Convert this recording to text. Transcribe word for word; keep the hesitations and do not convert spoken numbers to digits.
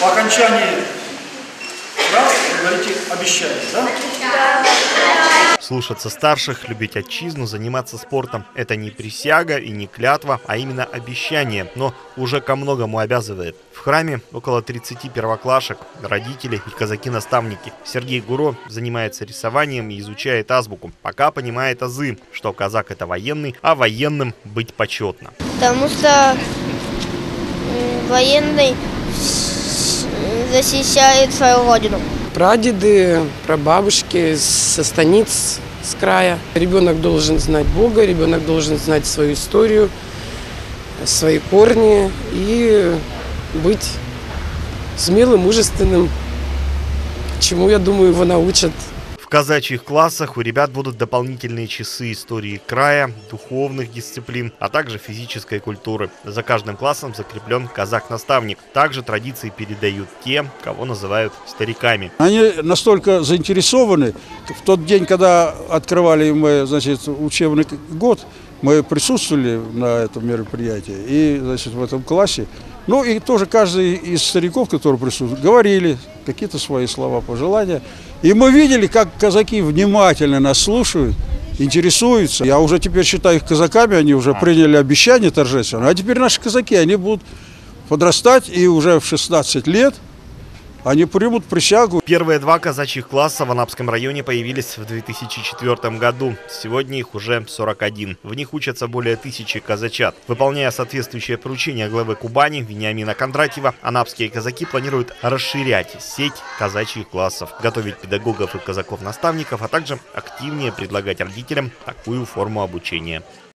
По окончании раз говорите обещание, да? Слушаться старших, любить отчизну, заниматься спортом – это не присяга и не клятва, а именно обещание, но уже ко многому обязывает. В храме около тридцати первоклашек, родители и казаки-наставники. Сергей Гуро занимается рисованием и изучает азбуку, пока понимает азы, что казак – это военный, а военным быть почетно. Потому что военный защищает свою родину. Прадеды, прабабушки со станиц, с края. Ребенок должен знать Бога, ребенок должен знать свою историю, свои корни и быть смелым, мужественным, чему, я думаю, его научат. В казачьих классах у ребят будут дополнительные часы истории края, духовных дисциплин, а также физической культуры. За каждым классом закреплен казак-наставник. Также традиции передают те, кого называют стариками. Они настолько заинтересованы. В тот день, когда открывали мы, значит, учебный год, мы присутствовали на этом мероприятии и, значит, в этом классе. Ну и тоже каждый из стариков, которые присутствуют, говорили какие-то свои слова, пожелания. И мы видели, как казаки внимательно нас слушают, интересуются. Я уже теперь считаю их казаками, они уже приняли обещание торжественно. А теперь наши казаки, они будут подрастать, и уже в шестнадцать лет они примут присягу. Первые два казачьих класса в Анапском районе появились в две тысячи четвёртом году. Сегодня их уже сорок один. В них учатся более тысячи казачат. Выполняя соответствующее поручение главы Кубани Вениамина Кондратьева, анапские казаки планируют расширять сеть казачьих классов, готовить педагогов и казаков-наставников, а также активнее предлагать родителям такую форму обучения.